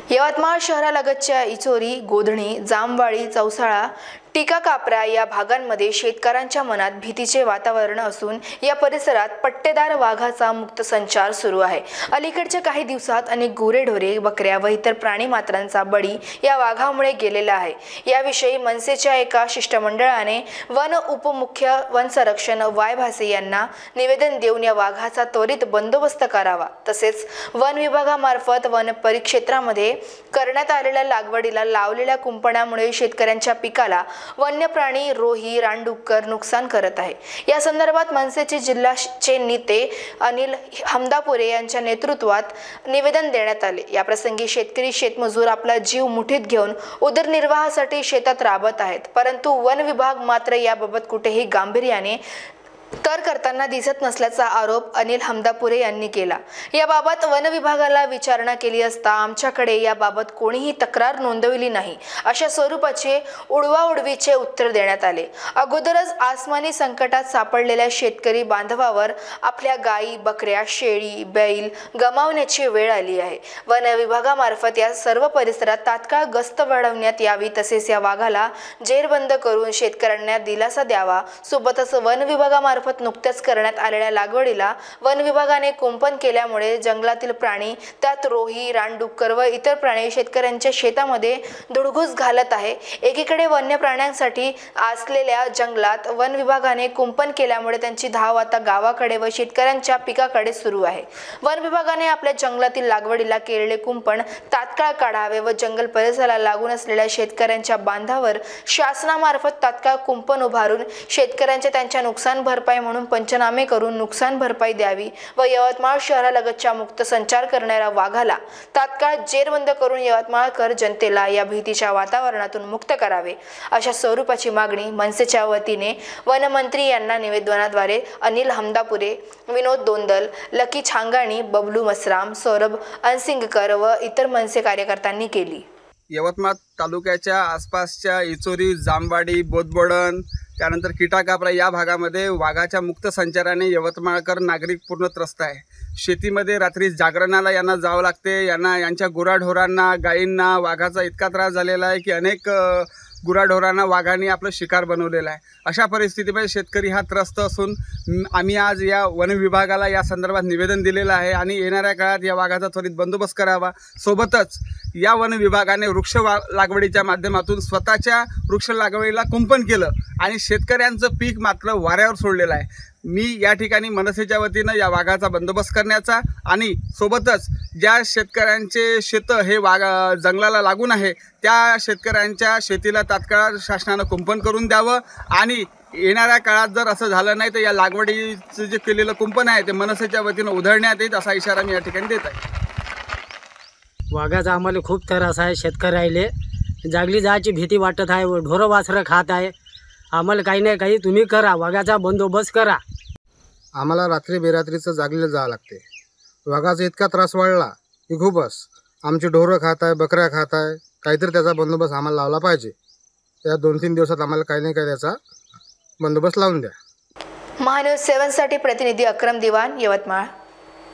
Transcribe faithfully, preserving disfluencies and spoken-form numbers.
यवतमाळ शहरालगतच्या इचोरी, गोधणी, जामवाडी, चौसाळा, टीकाकापरा या भागांमध्ये शेतकऱ्यांच्या मनात भीतीचे वातावरण असून या परिसरात पट्टेदार वाघाचा मुक्त संचार सुरू आहे। अलीकडच्या काही दिवसात अनेक गुरेढोरे, बकऱ्या व इतर प्राणीमात्रांचा बळी या वाघामुळे गेलेला आहे। याविषयी मनसेच्या एका शिष्टमंडळाने वन उपमुख्य वन संरक्षण वाय भासे यांना निवेदन देऊन या वाघाचा त्वरित बंदोबस्त करावा, तसेच वन विभागामार्फत वन परिक्षेत्रामध्ये करण्यात आलेल्या लागवडीला लावलेल्या कुंपणामुळे शेतकऱ्यांच्या पिकाला वन्य प्राणी रोही, रानडुक्कर नुकसान करत आहे। या संदर्भात मनसेचे जिल्हाचे नेते अनिल हमदापुरे यांच्या नेतृत्वात निवेदन देण्यात आले। या प्रसंगी शेतकरी शेतमजूर आपला जीव मुठीत घेऊन उदरनिर्वाहासाठी शेतात राबत आहेत, परंतु वन विभाग मात्र याबाबत कुठेही गांभीर्याने तर करताना दिसत नसल्याचा आरोप अनिल हमदापुरे यांनी केला। याबाबत वन विभागाला विचारणा केली असता आमच्याकडे याबाबत कोणीही तक्रार नोंदवली नाही, अशा स्वरूपाचे उडवाउडवीचे उत्तर देण्यात आले। अगोदरच आसमानी संकटात सापडलेल्या शेतकरी बांधवावर आपल्या गायी, बकऱ्या, शेळी, बैल गमावण्याची वेळ आली आहे। वन विभागामार्फत या सर्व परिसरात तात्काळ गस्त वाढवण्यात यावी, तसेच या वाघाला जेरबंद करून शेतकऱ्यांना दिलासा द्यावा। सोबतच वन विभागामार्फत नुकत्याच करण्यात आलेल्या लागवडीला वन विभागाने कुंपण केल्यामुळे जंगलातील प्राणी, त्यात रोही, रानडुक्कर व इतर प्राणी शेतकऱ्यांच्या शेतामध्ये धुडगूस घालत आहे। एकीकडे वन्य प्राण्यांसाठी असलेल्या जंगलात वन विभागाने कुंपण केल्यामुळे त्यांची धाव आता गावाकडे व शेतकऱ्यांच्या पिकाकडे सुरू आहे। वन विभागाने आपल्या जंगलातील लागवडीला केलेले कुंपण तात्काळ काढावे व जंगल परिसराला लागून असलेल्या शेतकऱ्यांच्या बांधावर शासनामार्फत तात्काळ कुंपण उभारून शेतकऱ्यांच्या त्यांच्या नुकसान भरपाई म्हणून पंचनामे करून नुकसान भरपाई द्यावी व यवतमाळ शहरालगतच्या मुक्त संचार करणाऱ्या वाघाला तात्काळ जेरबंद करून यवतमाळकर जनतेला या भीतीच्या वातावरणातून मुक्त करावे, अशा स्वरूपाची मागणी मनसेच्या वतीने वनमंत्री यांना निवेदनाद्वारे अनिल हमदापुरे, विनोद दोंदल, लकी छांगाणी, बबलू मसराम, सौरभ अनसिंगकर व इतर मनसे कार्यकर्त्यांनी केली। यवतमाळ तालुक्याच्या आसपासच्या इचोरी, जामवाडी, बोदबोडण, त्यानंतर कीटाकापरा या भागामध्ये वाघाच्या मुक्त संचाराने यवतमाळकर नागरिक पूर्ण त्रस्त आहे। शेतीमध्ये रात्री जागरणाला यांना जावं लागते। यांना यांच्या गुराढोरांना, गायींना वाघाचा इतका त्रास झालेला आहे की अनेक गुराढोरांना वाघाने आपलं शिकार बनवलेलं आहे। अशा परिस्थितीमध्ये शेतकरी हा त्रस्त असून आम्ही आज या वन विभागाला या संदर्भात निवेदन दिलेलं आहे आणि येणाऱ्या काळात या वाघाचा त्वरित बंदोबस्त करावा। सोबतच या वन विभागाने वृक्ष लागवडीच्या माध्यमातून स्वतःच्या वृक्ष लागवडीला कुंपण केलं आणि शेतकऱ्यांचं पीक मात्र वाऱ्यावर सोडलेलं आहे। मी या ठिकाणी मनसेच्या वतीनं या वाघाचा बंदोबस्त करण्याचा आणि सोबतच ज्या शेतकऱ्यांचे शेतं हे वाघ जंगलाला लागून आहे त्या शेतकऱ्यांच्या शेतीला तात्काळ शासनानं कुंपण करून द्यावं आणि येणाऱ्या काळात जर असं झालं नाही तर या लागवडीचं जे केलेलं कुंपण आहे ते मनसेच्या वतीनं उधळण्यात येईल, असा इशारा मी या ठिकाणी देत आहे। वाघाचा आम्हाला खूप त्रास आहे। शेतकऱ्याले जागली जायची भीती वाटत आहे, ढोरं वासरं खात आहे। आम्हाला काही नाही काही तुम्ही करा, वाघाचा बंदोबस्त करा। आम्हाला रात्री बेरात्रीचं जागलेलं जावं लागते। वाघाचा इतका त्रास वाढला की खूपच आमची ढोरं खात आहे, बकऱ्या खात आहे। काहीतरी त्याचा बंदोबस्त आम्हाला लावला पाहिजे। या दोन तीन दिवसात आम्हाला काही नाही काही त्याचा बंदोबस्त लावून द्या। महान्यूज सेवन साठी प्रतिनिधी अक्रम दिवान, यवतमाळ।